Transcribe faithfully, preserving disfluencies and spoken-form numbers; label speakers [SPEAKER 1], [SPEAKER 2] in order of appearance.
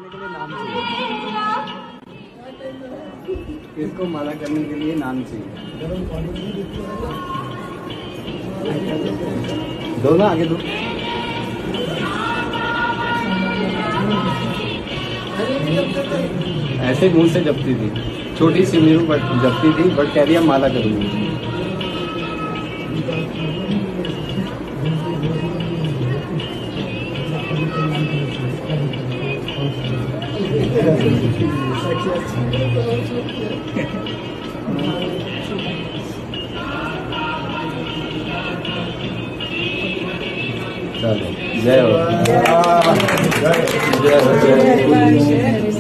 [SPEAKER 1] करने के लिए नाम चाहिए। इसको माला करने के लिए नाम चाहिए। दो ना आगे दो। ऐसे मुंह से जपती थी, छोटी सी मीरू बट जपती थी, बट कह दिया माला करूंगी। चलो जय हो, जय हो, जय हो।